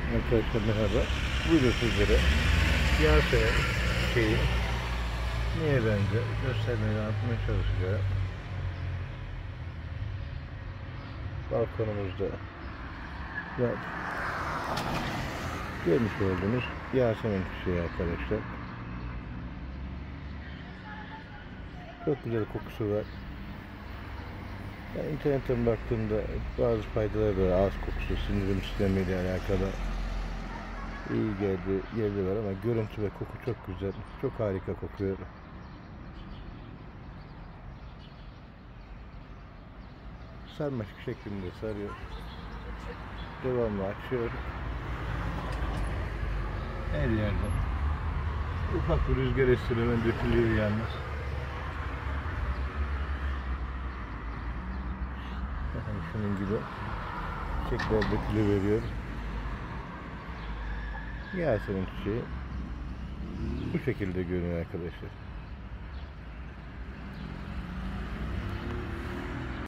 Arkadaşlar merhaba. Buyurun sizlere Yasemin çiçeği neye benzer göstermeye anlatmaya çalışacağım. Balkonumuzda ve görmüş olduğunuz Yasemin çiçeği arkadaşlar. Çok güzel kokusu var. Ben internetten baktığımda bazı faydaları var. Ağız kokusu, sindirim sistemiyle alakalı iyi geldi, yeri var ama görüntü ve koku çok güzel. Çok harika kokuyor. Sarmaşık şeklinde sarıyor. Devamlı açıyor. Her yerde. Ufak bir rüzgar esiyor, hemen dökülüyor yalnız. Şunun gibi çiçekler dökülüveriyor. Yasemin çiçeği bu şekilde görünüyor arkadaşlar.